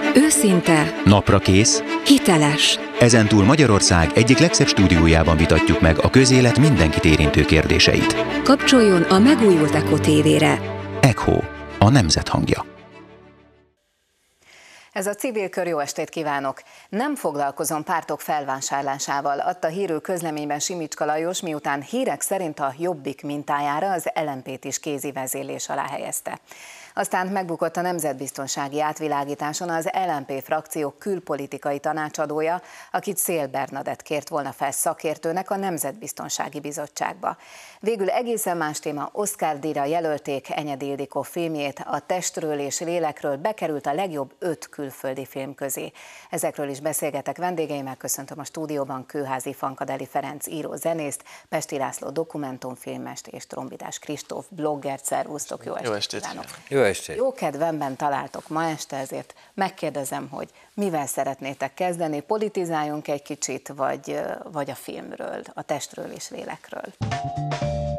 Őszinte, Naprakész. hiteles. Ezentúl Magyarország egyik legszebb stúdiójában vitatjuk meg a közélet mindenkit érintő kérdéseit. Kapcsoljon a megújult Echo TV-re. Echo, a nemzet hangja. Ez a Civil Kör, jó estét kívánok! Nem foglalkozom pártok felvásárlásával, adta hírű közleményben Simicska Lajos, miután hírek szerint a Jobbik mintájára az LMP-t is kézi vezérlés alá helyezte. Aztán megbukott a nemzetbiztonsági átvilágításon az LMP frakció külpolitikai tanácsadója, akit Széll Bernadett kért volna fel szakértőnek a Nemzetbiztonsági Bizottságba. Végül egészen más téma, Oscar-díjra jelölték Enyedi Ildikó filmjét, a Testről és lélekről bekerült a legjobb 5 külföldi film közé. Ezekről is beszélgetek vendégeimmel, köszöntöm a stúdióban Kőházi Fankadeli Ferenc író-zenészt, Pesti László dokumentumfilmest és Trombitás Kristóf bloggert. Szervusztok, jó estét kívánok! Jó estét! Jó kedvemben találtok ma este, ezért megkérdezem, hogy mivel szeretnétek kezdeni, politizáljunk egy kicsit, vagy a filmről, a Testről és lélekről?